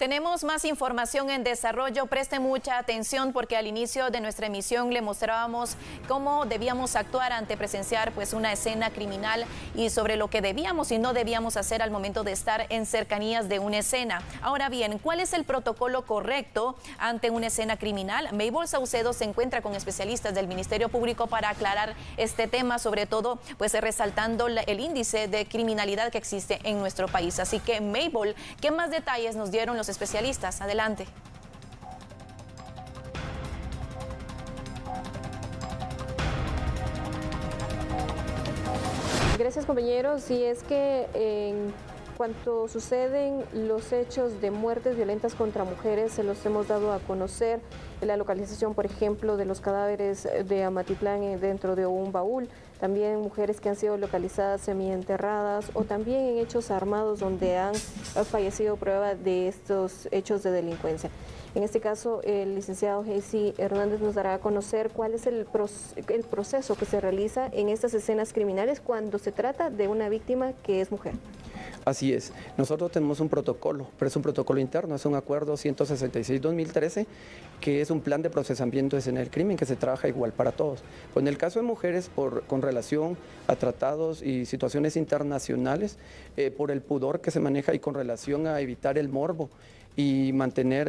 Tenemos más información en desarrollo. Preste mucha atención porque al inicio de nuestra emisión le mostrábamos cómo debíamos actuar ante presenciar una escena criminal y sobre lo que debíamos y no debíamos hacer al momento de estar en cercanías de una escena. Ahora bien, ¿cuál es el protocolo correcto ante una escena criminal? Mabel Saucedo se encuentra con especialistas del Ministerio Público para aclarar este tema, sobre todo resaltando el índice de criminalidad que existe en nuestro país. Así que Mabel, ¿qué más detalles nos dieron los especialistas? Adelante. Gracias, compañeros. Y es que en cuanto suceden los hechos de muertes violentas contra mujeres, se los hemos dado a conocer. La localización, por ejemplo, de los cadáveres de Amatitlán dentro de un baúl, también mujeres que han sido localizadas semienterradas o también en hechos armados donde han fallecido prueba de estos hechos de delincuencia. En este caso, el licenciado Jaycee Hernández nos dará a conocer cuál es el proceso que se realiza en estas escenas criminales cuando se trata de una víctima que es mujer. Así es, nosotros tenemos un protocolo, pero es un protocolo interno, es un acuerdo 166-2013, que es un plan de procesamiento de escena del crimen que se trabaja igual para todos. Pues en el caso de mujeres, con relación a tratados y situaciones internacionales, por el pudor que se maneja y con relación a evitar el morbo y mantener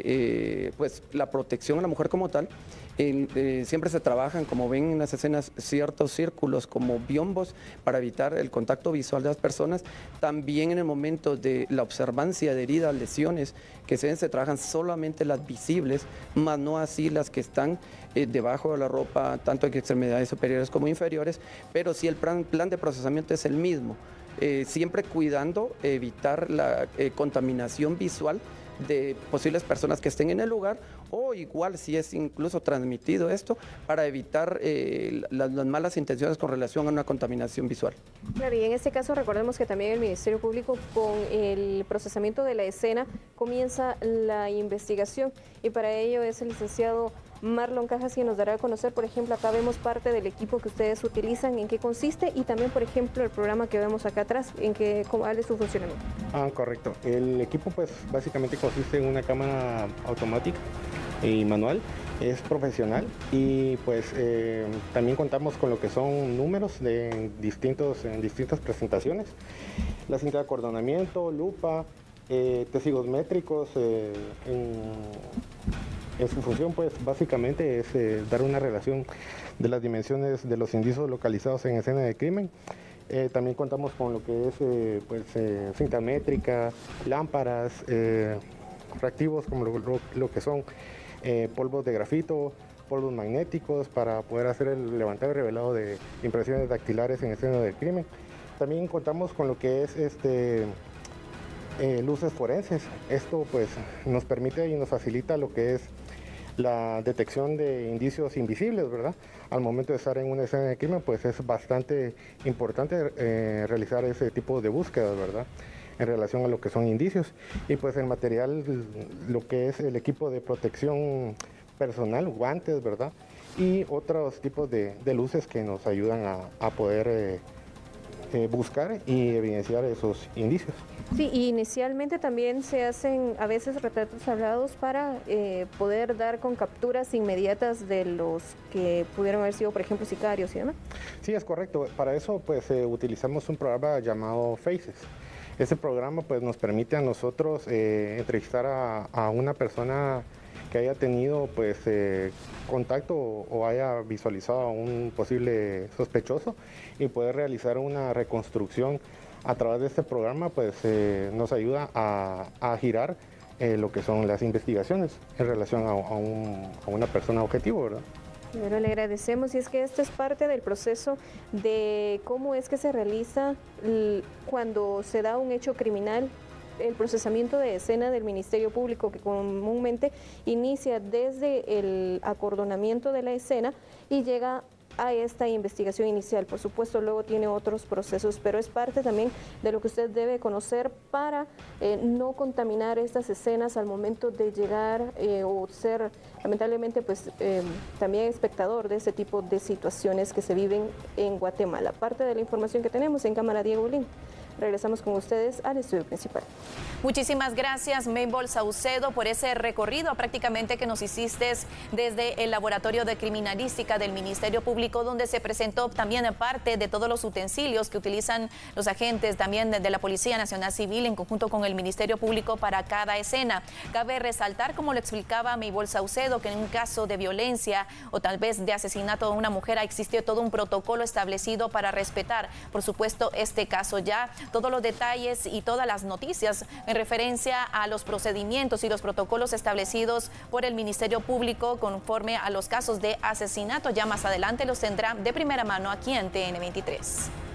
la protección a la mujer como tal, siempre se trabajan, como ven en las escenas, ciertos círculos como biombos para evitar el contacto visual de las personas. También en el momento de la observancia de heridas, lesiones, que se trabajan solamente las visibles, más no así las que están debajo de la ropa, tanto en extremidades superiores como inferiores, pero sí el plan de procesamiento es el mismo. Siempre cuidando evitar la contaminación visual de posibles personas que estén en el lugar, o igual si es incluso transmitido esto, para evitar las malas intenciones con relación a una contaminación visual. Claro, y en este caso recordemos que también el Ministerio Público, con el procesamiento de la escena, comienza la investigación, y para ello es el licenciado Marlon Cajas quien nos dará a conocer. Por ejemplo, acá vemos parte del equipo que ustedes utilizan, en qué consiste, y también, por ejemplo, el programa que vemos acá atrás, cuál es su funcionamiento. Correcto. El equipo básicamente consiste en una cámara automática y manual, es profesional, y también contamos con lo que son números en distintas presentaciones, la cinta de acordonamiento, lupa, testigos métricos. En su función, básicamente es dar una relación de las dimensiones de los indicios localizados en escena de crimen. También contamos con lo que es cinta métrica, lámparas, reactivos como lo que son polvos de grafito, polvos magnéticos para poder hacer el levantado y revelado de impresiones dactilares en escena del crimen. También contamos con lo que es luces forenses. Esto nos permite y nos facilita lo que es la detección de indicios invisibles, ¿verdad? Al momento de estar en una escena de crimen, es bastante importante realizar ese tipo de búsquedas, ¿verdad?, en relación a lo que son indicios. Y el material, lo que es el equipo de protección personal, guantes, ¿verdad?, y otros tipos de luces que nos ayudan a poder buscar y evidenciar esos indicios. Sí, y inicialmente también se hacen a veces retratos hablados para poder dar con capturas inmediatas de los que pudieron haber sido, por ejemplo, sicarios y demás. Sí, es correcto. Para eso utilizamos un programa llamado Faces. Ese programa nos permite a nosotros entrevistar a una persona que haya tenido contacto o haya visualizado a un posible sospechoso, y poder realizar una reconstrucción a través de este programa. Nos ayuda a girar lo que son las investigaciones en relación a una persona objetivo, ¿verdad? Pero le agradecemos, y es que esto es parte del proceso de cómo es que se realiza cuando se da un hecho criminal. El procesamiento de escena del Ministerio Público, que comúnmente inicia desde el acordonamiento de la escena y llega a esta investigación inicial. Por supuesto, luego tiene otros procesos, pero es parte también de lo que usted debe conocer para no contaminar estas escenas al momento de llegar o ser, lamentablemente, también espectador de ese tipo de situaciones que se viven en Guatemala. Parte de la información que tenemos en cámara, Diego Ulín. Regresamos con ustedes al estudio principal. Muchísimas gracias, Mabel Saucedo, por ese recorrido prácticamente que nos hiciste desde el Laboratorio de Criminalística del Ministerio Público, donde se presentó también parte de todos los utensilios que utilizan los agentes también de la Policía Nacional Civil en conjunto con el Ministerio Público para cada escena. Cabe resaltar, como lo explicaba Mabel Saucedo, que en un caso de violencia o tal vez de asesinato de una mujer existió todo un protocolo establecido para respetar, por supuesto, este caso. Ya todos los detalles y todas las noticias en referencia a los procedimientos y los protocolos establecidos por el Ministerio Público conforme a los casos de asesinato, ya más adelante los tendrá de primera mano aquí en TN23.